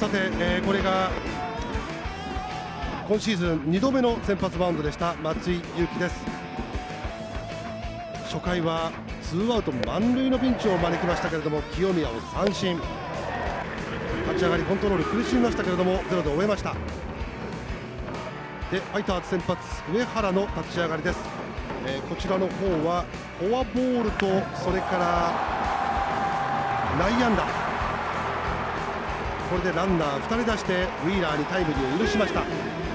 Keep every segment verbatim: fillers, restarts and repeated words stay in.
さて、えー、これが今シーズンにどめの先発マウンドでした松井裕樹です。初回はツーアウト満塁のピンチを招きましたけれども、清宮を三振。立ち上がりコントロール苦しみましたけれどもゼロで終えました。でファイターズ先発上原の立ち上がりです。えー、こちらの方はフォアボールとそれから内野安打、これでランナーふたり出してウィーラーにタイムリーを許しました。い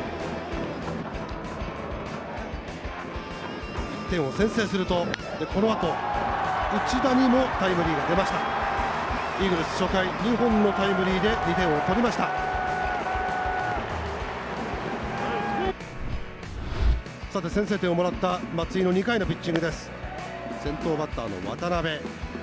ってんを先制すると、でこの後内田にもタイムリーが出ました。イーグルス初回にほんのタイムリーでにてんを取りました。さて先制点をもらった松井のにかいのピッチングです。先頭バッターの渡辺、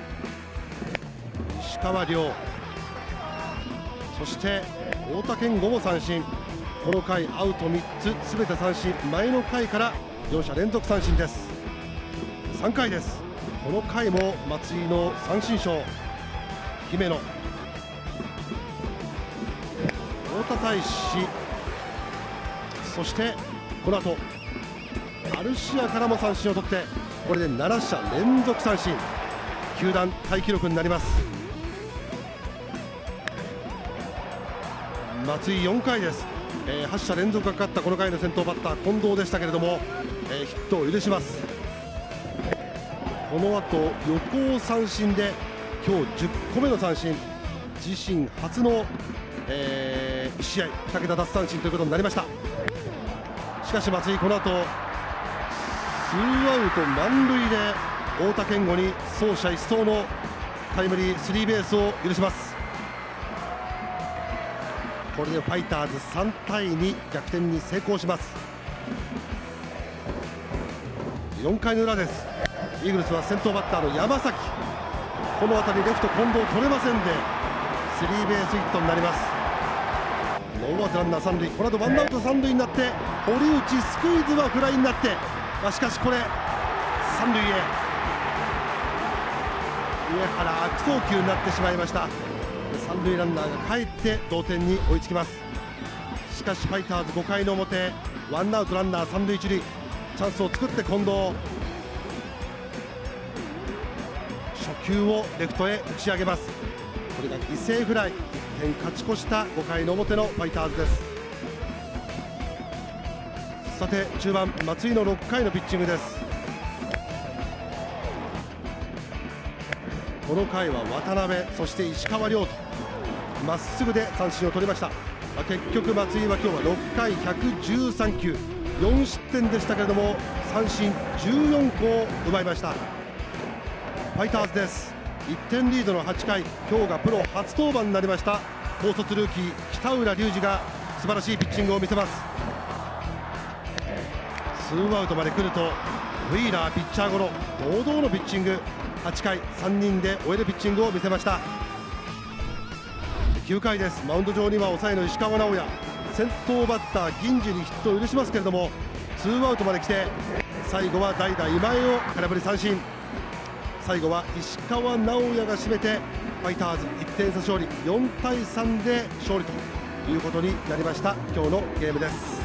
石川亮、そして太田健吾も三振。この回アウトみっつすべて三振。前の回からよんしゃ連続三振です。さんかいです。この回も松井の三振ショー。姫野、太田大志、そしてこの後アルシアからも三振を取って、これでななしゃ連続三振。球団タイ記録になります。松井よんかいです。えー、はちしゃ連続がかかったこの回の先頭バッター近藤でしたけれども、えー、ヒットを許します。この後横を三振で今日じゅっこめの三振。自身初の、えー、いち試合にけた奪三振ということになりました。しかし松井この後ツーアウト満塁で太田健吾に走者一掃のタイムリースリーベースを許します。これでファイターズさんたいに逆転に成功します。よんかいの裏です。イーグルスは先頭バッターの山崎、この辺りレフト近藤取れませんでスリーベースヒットになります。ノーアウトランナー三塁。この後ワンアウト三塁になって堀内スクイズはフライになって、まあ、しかしこれ三塁へ上原悪送球になってしまいました。三塁ランナーが帰って同点に追いつきます。しかしファイターズごかいの表ワンアウトランナー三塁一塁、チャンスを作って近藤、初球をレフトへ打ち上げます。これが犠牲フライ。いってん勝ち越したごかいの表のファイターズです。さて中盤松井のろっかいのピッチングです。この回は渡辺、そして石川亮とまっすぐで三振を取りました。結局松井は今日はろっかいひゃくじゅうさんきゅう、よんしってんでしたけれども三振じゅうよんこを奪いました。ファイターズです。いってんリードのはちかい、今日がプロ初登板になりました高卒ルーキー北浦龍二が素晴らしいピッチングを見せます。ツーアウトまで来るとウィーラーピッチャーゴロ、堂々のピッチング。はちかいさんにんで終えるピッチングを見せました。きゅうかいです。マウンド上には抑えの石川直也、先頭バッター銀次にヒットを許しますけれどもツーアウトまで来て最後は代打今江を空振り三振。最後は石川直也が締めてファイターズいってんさ勝利、よんたいさんで勝利ということになりました今日のゲームです。